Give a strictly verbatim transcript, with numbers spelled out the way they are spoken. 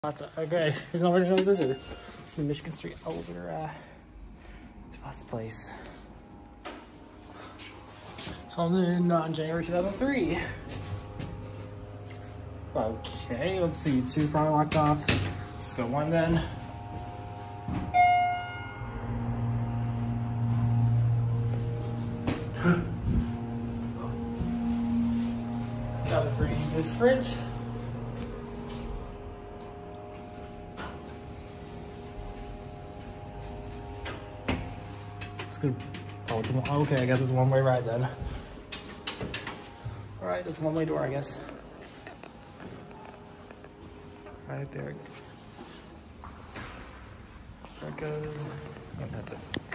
Okay, there's nobody knows this is. It's the Michigan Street over uh, DeVos place. So I'm in uh, January two thousand three. Okay, let's see. Two's probably locked off. Let's go one then. That was pretty different. It's good. Oh, it's a, okay. I guess it's a one-way ride then. All right, it's a one-way door, I guess. Right there. There it goes. Yep, that's it.